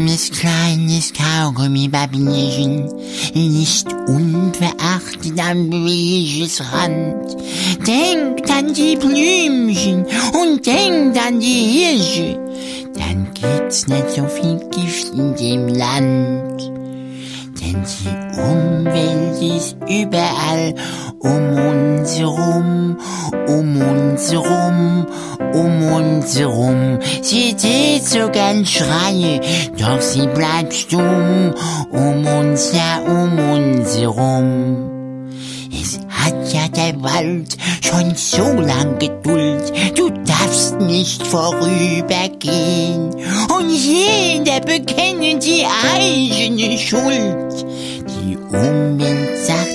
armes kleines Kaugummi-Babierchen liegt unbeachtet am Wegesrand. Denkt an die Blümchen und denkt an die Hirsche, dann gibt's nicht so viel Gift in dem Land. Denn die Umwelt ist überall um uns herum, um uns herum, um uns herum. Sie tät so gern schreien, doch sie bleibt stumm, um uns herum. Es hat ja der Wald schon so lang Geduld, du darfst nicht vorübergehen. Und jeder bekennt die eigene Schuld. Die Umwelt sagt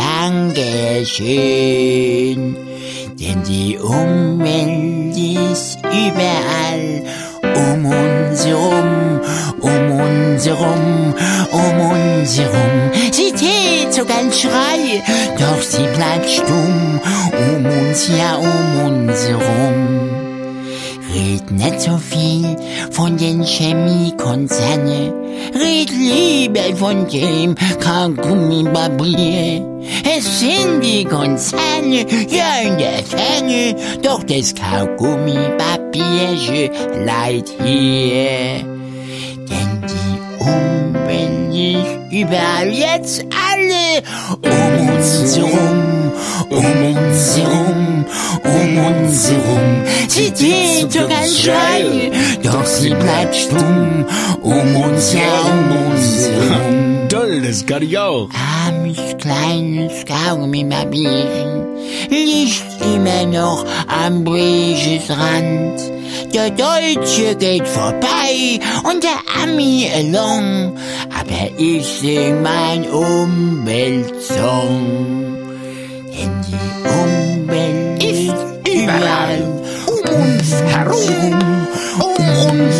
Dankeschön, denn die Umwelt ist überall um uns herum, um uns herum, um uns herum. Sie tät so gern schreien, doch sie bleibt stumm, um uns herum. Red nicht so viel von den Chemiekonzernen, red lieber von dem Kaugummi-Papier. Es sind die Konzerne, ja in der Fänge, doch das Kaugummi-Papierchen leid hier. Denn die Umwelt ist überall jetzt alle um uns herum, um uns herum, um uns herum. Sie tät so gern schreien, doch sie bleibt stumm, um uns herum. Toll, das kann ich auch. Armes kleines Kaugummi-Babierchen liegt immer noch am Wegesrand. Der Deutsche geht vorbei und der Ami along, aber ich sing mein Umwelt-Song. Denn die Umwelt ist überall um uns herum, um uns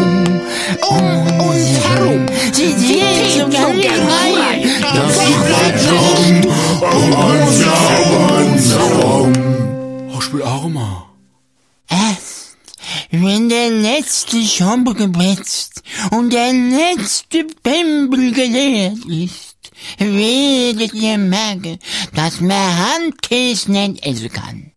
herum. Sie tät so gern schreien, doch sie bleibt stumm, um uns herum. Oh, ich will auch mal. Wenn der letzte Schombe gepetzt und der letzte Pimpel geleert ist, werdet ihr merken, dass man Handkäse nicht essen kann.